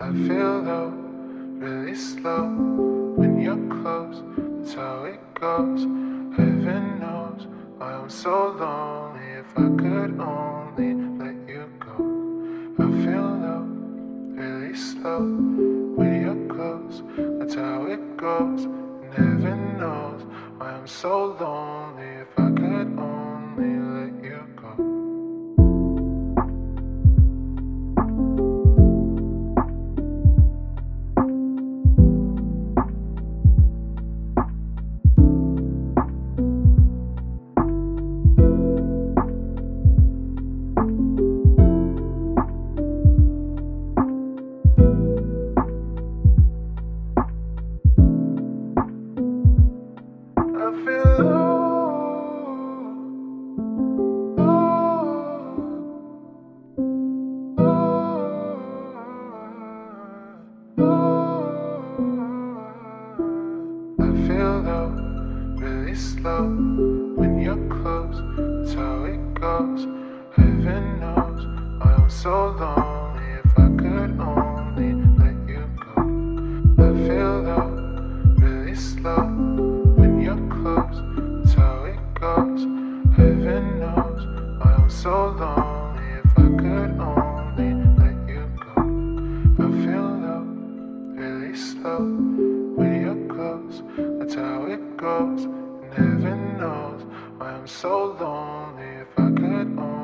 I feel low, really slow when you're close. That's how it goes. Heaven knows why I'm so lonely. If I could only let you go. I feel low, really slow when you're close. That's how it goes. And heaven knows why I'm so lonely. If I could only let you go. I feel low, really slow when you're close. That's how it goes. Heaven knows why I'm so lonely. If I could only let you go. I feel low, really slow when you're close. That's how it goes. Heaven knows why I'm so lonely. If I could only let you go. I feel low, really slow when you're close. That's how it goes. And heaven knows why I'm so lonely. If I could only